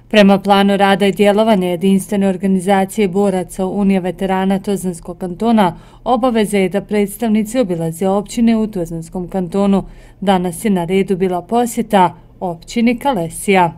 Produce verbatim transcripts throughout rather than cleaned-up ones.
Prema planu rada i djelovanja jedinstvene organizacije boraca Unije veterana Tuzlanskog kantona, obaveza je da predstavnici obilaze općine u Tuzlanskom kantonu. Danas je na redu bila posjeta općini Kalesija.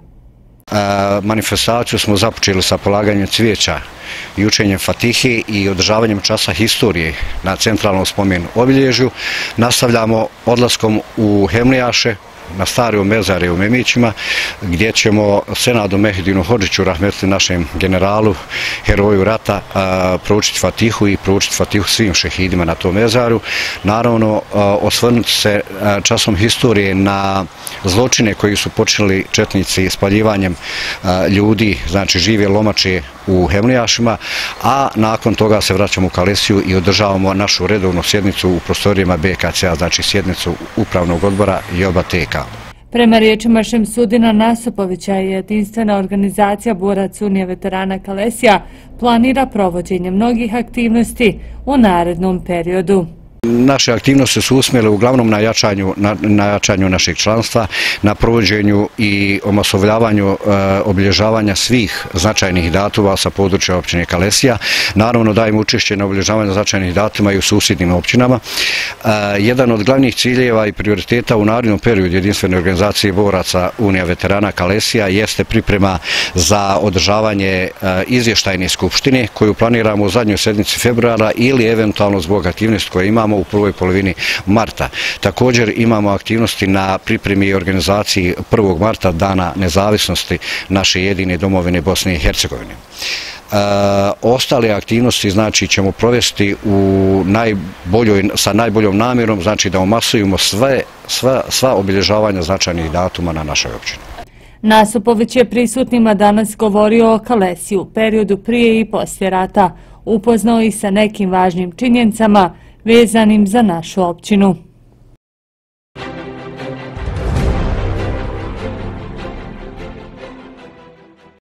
Manifestaciju smo započeli sa polaganjem cvijeća i učenjem Fatihe i održavanjem časa historije na centralnom spomen obilježju. Nastavljamo odlaskom u Hemlijaše, na stare mezare u Memićima, gdje ćemo Senadu Mehedinu Hodžiću, rahmetli našem generalu, heroju rata, proučiti Fatihu i proučiti Fatihu svim šehidima na tom mezaru. Naravno, osvrnuti se časom historije na zločine koji su počeli četnici spaljivanjem ljudi, znači žive lomače u Hemlijašima, a nakon toga se vraćamo u Kalesiju i održavamo našu redovnu sjednicu u prostorijama B K C-a, znači sjednicu Upravnog odbora i oba T K. Prema riječima Šemsudina Nasupovića, jedinstvena organizacija boraca Unije veterana Kalesija planira provođenje mnogih aktivnosti u narednom periodu. Naše aktivnosti su usmjerile uglavnom na jačanju, na, na jačanju našeg članstva, na provođenju i omasovljavanju e, obilježavanja svih značajnih datuma sa područja općine Kalesija. Naravno dajemo učešće na obilježavanju značajnih datuma i u susjednim općinama. E, jedan od glavnih ciljeva i prioriteta u narednom periodu jedinstvene organizacije boraca Unija veterana Kalesija jeste priprema za održavanje e, izvještajne skupštine koju planiramo u zadnjoj sedmici februara ili eventualno zbog aktivnosti koje imamo u prvoj polovini marta. Također imamo aktivnosti na pripremi i organizaciji prvog marta, dana nezavisnosti naše jedine domovine Bosne i Hercegovine. E, ostale aktivnosti znači ćemo provesti u najboljoj, sa najboljom namjerom, znači da omasujemo sve, sva, sva obilježavanja značajnih datuma na našoj općini. Nasupović je prisutnima danas govorio o Kalesiju, periodu prije i poslije rata, upoznao ih sa nekim važnim činjenicama vezanim za našu općinu.